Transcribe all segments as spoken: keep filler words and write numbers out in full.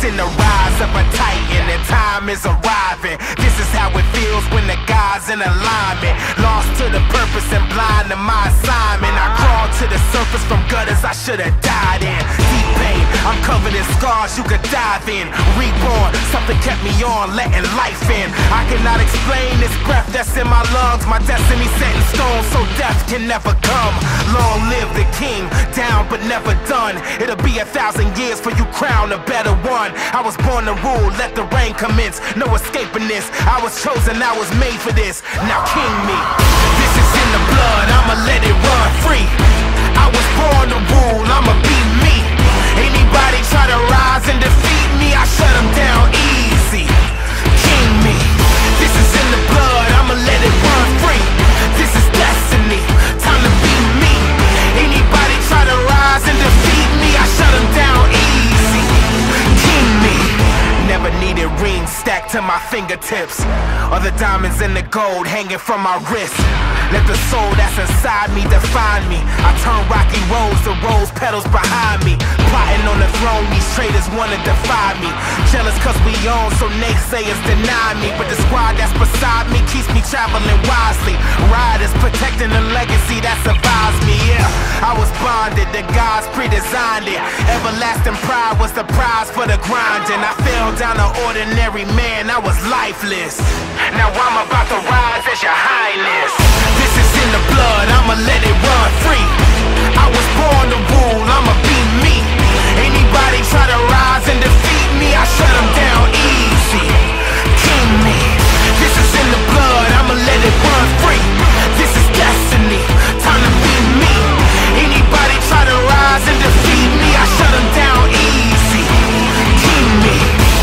witnessing the rise of a titan, and time is arriving. This is how it feels when the God's in alignment. Lost to the purpose and blind to my assignment. I crawled to the surface from gutters I should have died in. Deep pain, I'm covered in scars you could dive in. Reborn, something kept me on, letting life in. I cannot explain this breath that's in my lungs. My destiny set in stone, so death can never come. Long live the king, down but never done. It'll be a thousand years for you crown a better one. I was born to rule, let the rain commence. No escaping this, I was chosen, I was made for this. Now king me, this is in the blood, I'ma let it run free. I was born to rule, I'ma be me. Anybody try to rise and defeat me, I shut them down easy. King me, this is in the blood, I'ma let it run free. This is destiny, time to be me. Anybody try to rise and defeat me, I shut them down easy. King me, never needed rings stacked to my fingertips, or the diamonds and the gold hanging from my wrist. Let the soul that's inside me define me. I turn rocky roads to rose petals behind me. Plotting on the throne, these traitors wanna defy me. Jealous cause we own, so naysayers deny me. But the squad that's beside me keeps me traveling wisely. Riders protecting the legacy that survives me, yeah. I was bonded, the gods pre-designed it. Everlasting pride was the prize for the grinding. I fell down an ordinary man, I was lifeless. Now I'm about to rise as your highness. This is in the blood, I'ma let it run free. I was born to rule, I'ma be me. Anybody try to rise and defeat me, I shut them down easy. King me, this is in the blood, I'ma let it run free. This is destiny, time to be me. Anybody try to rise and defeat me, I shut them down easy. King me,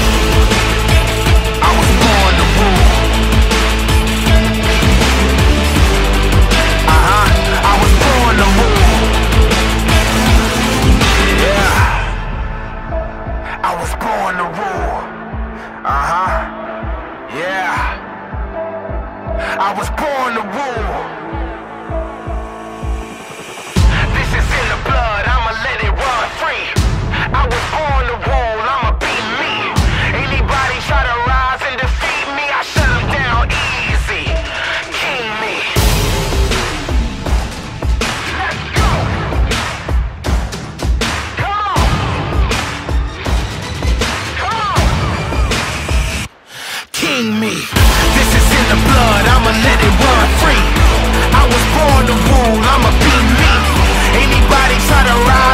I was born to rule. I was born to rule. Uh-huh. Yeah. I was born to rule. This is in the blood, I'ma let it run free. I was born to rule, I'ma be me. Anybody try to rise and defeat me, I shut them down easy. King me. Let's go. King me, this is in the blood, I'ma let it run free. I was born to rule, I'ma be me. Anybody try to rise